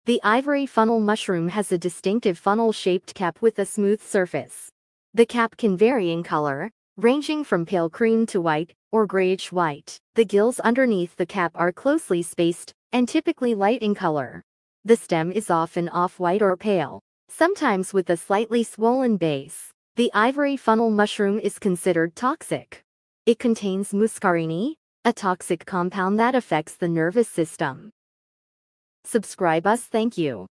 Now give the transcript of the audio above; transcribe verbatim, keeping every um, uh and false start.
The ivory funnel mushroom has a distinctive funnel-shaped cap with a smooth surface. The cap can vary in color, ranging from pale cream to white, or grayish-white. The gills underneath the cap are closely spaced, and typically light in color. The stem is often off-white or pale, sometimes with a slightly swollen base. The ivory funnel mushroom is considered toxic. It contains muscarine, a toxic compound that affects the nervous system. Subscribe us. Thank you.